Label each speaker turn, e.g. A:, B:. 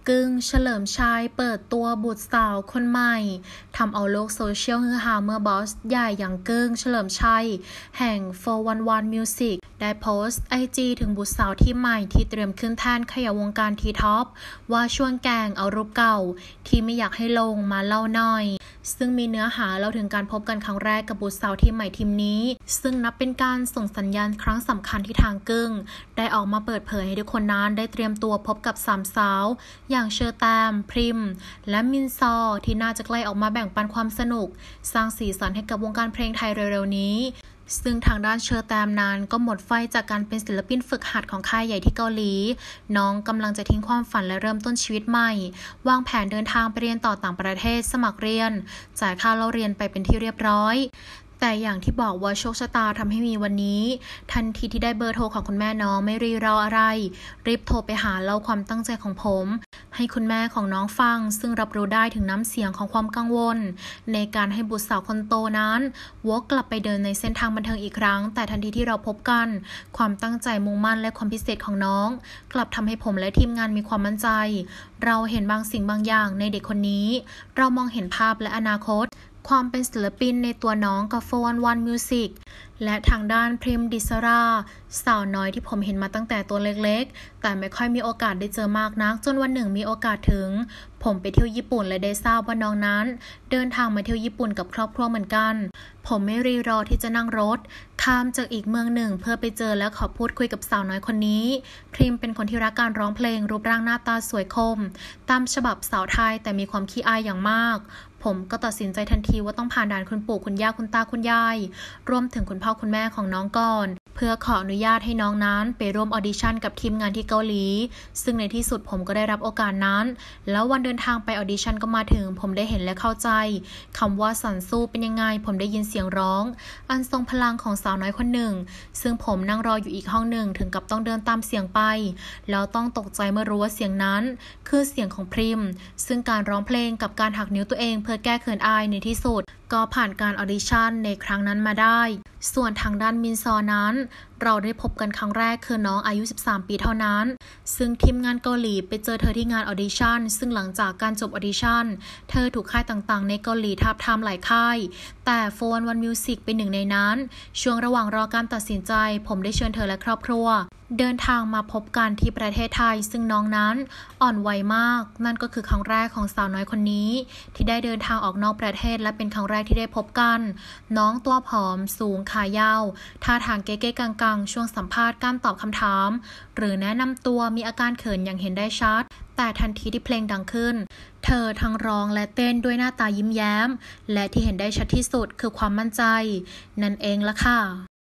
A: กึ้งเฉลิมชัยเปิดตัวบุตรสาวคนใหม่ทำเอาโลกโซเชียลฮือฮาเมื่อบอสใหญ่อย่างกึ้งเฉลิมชัยแห่ง411 Music ได้โพสต์ IG ถึงบุตรสาวที่ใหม่ที่เตรียมขึ้นแท่นขยะวงการทีท็อปว่าชวนแกงเอารูปเก่าที่ไม่อยากให้ลงมาเล่าหน่อยซึ่งมีเนื้อหาเล่าถึงการพบกันครั้งแรกกับบุตรสาวที่ใหม่ทีมนี้ซึ่งนับเป็นการส่งสัญญาณครั้งสำคัญที่ทางกึ้งได้ออกมาเปิดเผยให้ทุกคนนั้นได้เตรียมตัวพบกับสามสาวอย่างเชอร์แตมพริมและมินซอที่น่าจะใกล้ออกมาแบ่งปันความสนุกสร้างสีสันให้กับวงการเพลงไทยเร็วๆนี้ซึ่งทางด้านเชอร์แตมนั้นก็หมดไฟจากการเป็นศิลปินฝึกหัดของค่ายใหญ่ที่เกาหลีน้องกำลังจะทิ้งความฝันและเริ่มต้นชีวิตใหม่วางแผนเดินทางไปเรียนต่อต่างประเทศสมัครเรียนจ่ายค่าเล่าเรียนไปเป็นที่เรียบร้อยแต่อย่างที่บอกว่าโชคชะตาทำให้มีวันนี้ทันทีที่ได้เบอร์โทรของคุณแม่น้องไม่รีรออะไรรีบโทรไปหาเล่าความตั้งใจของผมให้คุณแม่ของน้องฟังซึ่งรับรู้ได้ถึงน้ำเสียงของความกังวลในการให้บุตรสาวคนโตนั้นวกกลับไปเดินในเส้นทางบันเทิงอีกครั้งแต่ทันทีที่เราพบกันความตั้งใจมุ่งมั่นและความพิเศษของน้องกลับทำให้ผมและทีมงานมีความมั่นใจเราเห็นบางสิ่งบางอย่างในเด็กคนนี้เรามองเห็นภาพและอนาคตความเป็นศิลปินในตัวน้องกับ411 Music และทางด้านพริมดิสราสาวน้อยที่ผมเห็นมาตั้งแต่ตัวเล็กๆแต่ไม่ค่อยมีโอกาสได้เจอมากนักจนวันหนึ่งมีโอกาสถึงผมไปเที่ยวญี่ปุ่นและได้ทราบว่าน้องนั้นเดินทางมาเที่ยวญี่ปุ่นกับครอบครัวเหมือนกันผมไม่รีรอที่จะนั่งรถข้ามจากอีกเมืองหนึ่งเพื่อไปเจอและขอพูดคุยกับสาวน้อยคนนี้พริมเป็นคนที่รักการร้องเพลงรูปร่างหน้าตาสวยคมตามฉบับสาวไทยแต่มีความขี้อายอย่างมากผมก็ตัดสินใจทันทีว่าต้องผ่านด่านคุณปู่คุณย่าคุณตาคุณยายรวมถึงคุณพ่อคุณแม่ของน้องก่อนเพื่อขออนุญาตให้น้องนั้นไปร่วมออดิชั่นกับทีมงานที่เกาหลีซึ่งในที่สุดผมก็ได้รับโอกาสนั้นแล้ววันเดินทางไปออดิชั่นก็มาถึงผมได้เห็นและเข้าใจคำว่าสันสู้เป็นยังไงผมได้ยินเสียงร้องอันทรงพลังของสาวน้อยคนหนึ่งซึ่งผมนั่งรออยู่อีกห้องหนึ่งถึงกับต้องเดินตามเสียงไปแล้วต้องตกใจเมื่อรู้ว่าเสียงนั้นคือเสียงของพริมซึ่งการร้องเพลงกับการหักนิ้วตัวเองเพื่อแก้เขินอายในที่สุดก็ผ่านการออดิชั่นในครั้งนั้นมาได้ส่วนทางด้านมินซอนั้นเราได้พบกันครั้งแรกคือน้องอายุ13ปีเท่านั้นซึ่งทีมงานเกาหลีไปเจอเธอที่งานออดิชั่นซึ่งหลังจากการจบออดิชั่นเธอถูกค่ายต่างๆในเกาหลีทาบทามหลายค่ายแต่411 Music เป็นหนึ่งในนั้นช่วงระหว่างรอการตัดสินใจผมได้เชิญเธอและครอบครัวเดินทางมาพบกันที่ประเทศไทยซึ่งน้องนั้นอ่อนวัยมากนั่นก็คือครั้งแรกของสาวน้อยคนนี้ที่ได้เดินทางออกนอกประเทศและเป็นครั้งแรกที่ได้พบกันน้องตัวผอมสูงขายาวท่าทางเก๊ๆกังๆช่วงสัมภาษณ์การตอบคำถามหรือแนะนำตัวมีอาการเขินอย่างเห็นได้ชัดแต่ทันทีที่เพลงดังขึ้นเธอทั้งร้องและเต้นด้วยหน้าตายิ้มแย้มและที่เห็นได้ชัดที่สุดคือความมั่นใจนั่นเองล่ะค่ะ